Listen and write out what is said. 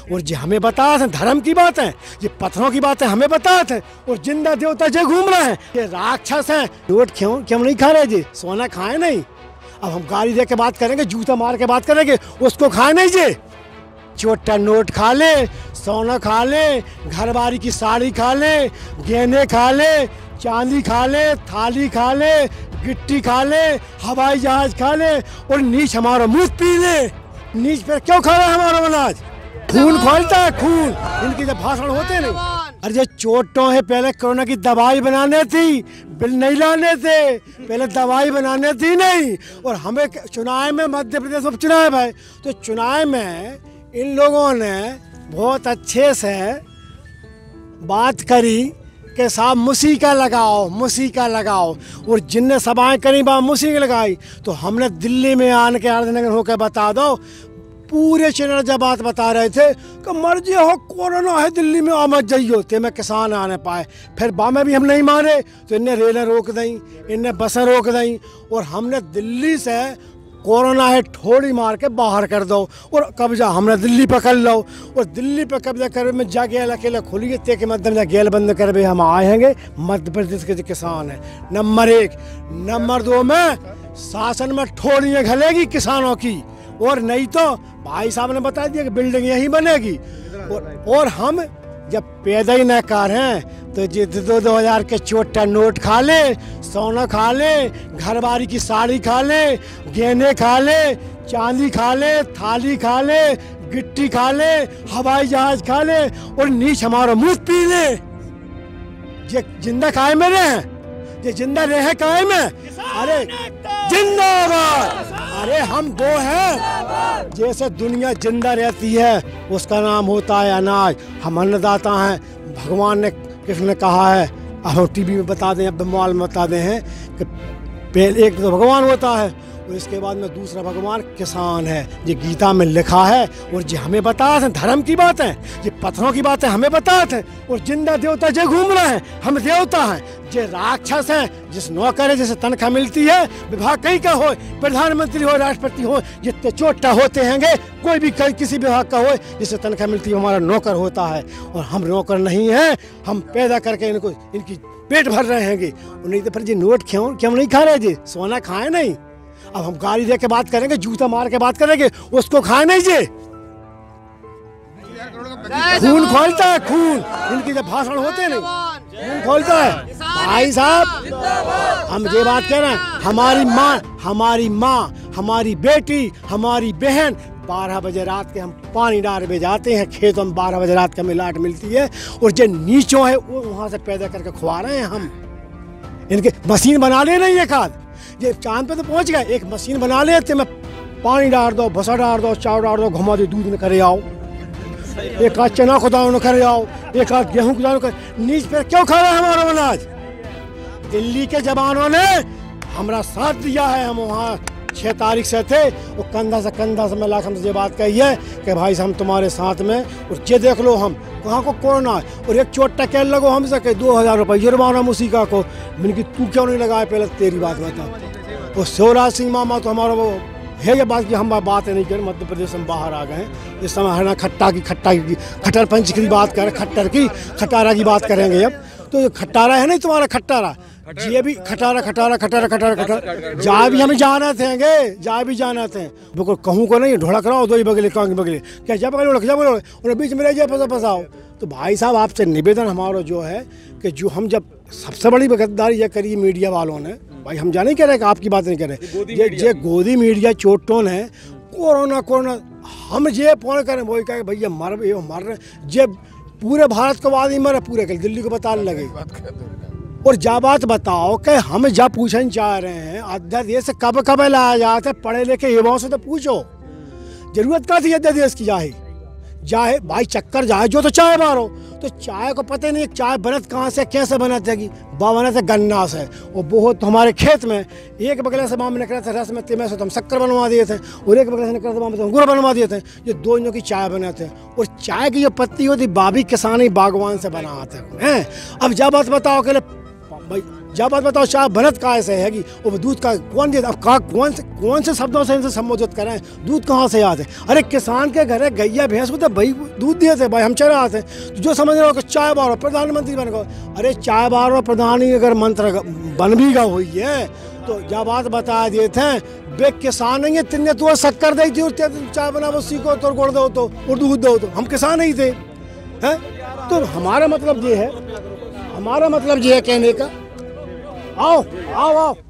और जो हमें बताया था धर्म की बात है, ये पत्थरों की बात है हमें बताया थे, और जिंदा देवता जो घूम रहे हैं ये राक्षस हैं। नोट क्यों क्यों नहीं खा रहे जी, सोना खाए नहीं। अब हम गाली दे के बात करेंगे, जूता मार के बात करेंगे, उसको खाए नहीं जी। छोटा नोट खा ले, सोना खा ले, घरवाली की साड़ी खा ले, गहने खा ले, चांदी खा ले, थाली खा ले, गिट्टी खा ले, हवाई जहाज खा ले, और नीच हमारा मुंह पी ले। नीच पे क्यों खा रहा है हमारा अनाज? खून खोलता है खून, इनके जब भाषण होते नहीं। अरे ये चोटों है, पहले कोरोना की दवाई बनाने थी, बिल नहीं लाने थे, पहले दवाई बनाने थी नहीं। और हमें चुनाव में, मध्य प्रदेश उपचुनाव है, तो चुनाव में इन लोगों ने बहुत अच्छे से बात करी कि साहब मूसिका लगाओ, मूसिका लगाओ, और जिनने सभाएं करी वहाँ मूसिका लगाई। तो हमने दिल्ली में आने के अर्धनगर होकर बता दो, पूरे चैनल जब बात बता रहे थे कि मर्जी हो कोरोना है दिल्ली में आ मत जाइयो, ते में किसान आने पाए। फिर में भी हम नहीं माने तो इनने रेलें रोक दी, इनने बसें रोक दी, और हमने दिल्ली से कोरोना है थोड़ी मार के बाहर कर दो, और कब्जा हमने दिल्ली पकड़ लो, और दिल्ली पर कब्जा कर में जा गेल अकेला खुली ते के मध्यम गेल बंद कर हम आएंगे। मध्य प्रदेश के जो किसान है नंबर 1, नंबर 2 में शासन में ठोड़ियाँ घलेगी किसानों की, और नहीं तो भाई साहब ने बता दिया कि बिल्डिंग यहीं बनेगी। और हम जब पैदा ही न कर हैं तो ये 2-2 हज़ार के छोटा नोट खा ले, सोना खा ले, घरवाली की साड़ी खा ले, गहने खा ले, चांदी खा ले, थाली खा ले, गिट्टी खा ले, हवाई जहाज खा ले, और नीच हमारा मुंह पी ले। ये जिंदा कायम में रहे, ये जिंदा रहे कायम में। अरे जिंदाबाद, अरे हम दो हैं, जैसे दुनिया जिंदा रहती है उसका नाम होता है अनाज। हम अन्नदाता हैं। भगवान ने किसने कहा है, अब टीवी में बता दें, अब मोबाइल में बता दें हैं कि पहले एक तो भगवान होता है और इसके बाद में दूसरा भगवान किसान है। ये गीता में लिखा है, और जो हमें बताया था धर्म की बात है, ये पत्थरों की बात है हमें बताया थे, और जिंदा देवता जो घूम रहे हैं हम देवता हैं। जो राक्षस हैं, जिस नौकर है जिसे तनख्वाह मिलती है, विभाग कहीं का हो, प्रधानमंत्री हो, राष्ट्रपति हो, जितने चोटा होते हैंगे, कोई भी किसी विभाग का हो जिसे तनख्वाह मिलती है, हमारा नौकर होता है। और हम नौकर नहीं हैं, हम पैदा करके इनको इनकी पेट भर रहे हैंगे। नहीं तो फिर जी नोट क्यों नहीं खा रहे जी, सोना खाए नहीं। अब हम गाली दे के बात करेंगे, जूता मार के बात करेंगे, उसको खाए नहीं जी। खून खोलता है खून, इनके जब भाषण होते नहीं, खून खोलता है। भाई साहब हम ये बात कह रहे हैं, हमारी माँ, हमारी बेटी, हमारी बहन 12 बजे रात के हम पानी डाल में जाते हैं खेतों में, 12 बजे रात के हमें लाट मिलती है, और जो नीचों है वो वहाँ से पैदा करके खुआ रहे हैं हम। इनके मशीन बना ले नहीं एक आध, ये चांद पे तो पहुंच गए, एक मशीन बना लेते में पानी डाल दो, भसा डाल दो, चावल डाल दो, घुमा दो, दूध न करे आओ, एक आध चना को दानो न करे आओ, एक आध गेहूं को दानो कर। नीच पे क्यों खा रहा है हमारा अनाज? दिल्ली के जवानों ने हमारा साथ दिया है, हम वहाँ 6 तारीख से थे, वो कंधा से मिला के हमसे ये बात कही है कि भाई हम तुम्हारे साथ में, और ये देख लो हम कहाँ को कोरोना है। और एक चोट टकेल लगो हमसे कहे 2000 रुपये जुर्माना मूसिका को। मैंने कि तू क्यों नहीं लगाया, पहले तेरी बात बता। और शिवराज सिंह मामा तो हमारा वो है, ये बात की हम बात नहीं करें, मध्य प्रदेश में बाहर आ गए हैं इस समय। हरना खट्टर पंच की बात करें, खटारा की बात करेंगे अब। तो ये खटारा है नहीं तुम्हारा, खटारा ये भी खटारा जा भी हमें जाना थे, जा भी जाना थे, बिल्कुल कहूँ को नहीं, ढोलक रहा हो दो ही बगले कहूँ बगले, क्या जब उन्हें बीच में रह जाए फंसाओ। तो भाई साहब आपसे निवेदन हमारा जो है कि जो हम जब सबसे बड़ी गद्दारी ये करी मीडिया वालों ने, भाई हम जा नहीं कह रहे कि आपकी बात नहीं कर रहे, ये गोदी मीडिया चोटों ने कोरोना हम ये फोन करें वही कहे भैया मर रहे, ये पूरे भारत को बाद ही मरे, पूरे दिल्ली को बताने लगे। और जा बात बताओ कि हम जब पूछना चाह रहे हैं अध्यादेश कब लाया जाता है, पढ़े लिखे युवाओं से तो पूछो, जरूरत क्या थी अध्यादेश की? जाए भाई चक्कर जाए जो तो चाय मारो, तो चाय को पता नहीं चाय बनत कहाँ से कैसे बनत है, बना था गन्ना से, और बहुत हमारे खेत में एक बगले से माम निकला था रस में तिमे से तो हम शक्कर बनवा दिए थे, और एक बगले से निकला था माम से गुड़ बनवा दिए थे। ये दोनों की चाय बने थे, और चाय की जो पत्ती होती बाबी किसानी बागवान से बनाते हैं। अब जब बात बताओ कि भाई जब बात बताओ चाय बनत कहाँ से हैगी और दूध का कौन दे, अब कौन से शब्दों से इनसे संबोधित करें, दूध कहाँ से आते? अरे किसान के घर गैया भैंस को तो भाई दूध दिए थे भाई, हम चरा आते। तो जो समझ रहे हो कि चाय बारो प्रधानमंत्री बन गए, अरे चाय बारो प्रधानी अगर मंत्र बन भी गया हुई है तो जब बात बता दिए थे बे किसान नहीं है, तिन्ने तो शक्कर दी थी और चाय बनाओ सीखो तो गुड़ दो तो और दूध दो, तो हम किसान नहीं थे हैं? तो हमारा मतलब ये है कहने का, आओ आओ आओ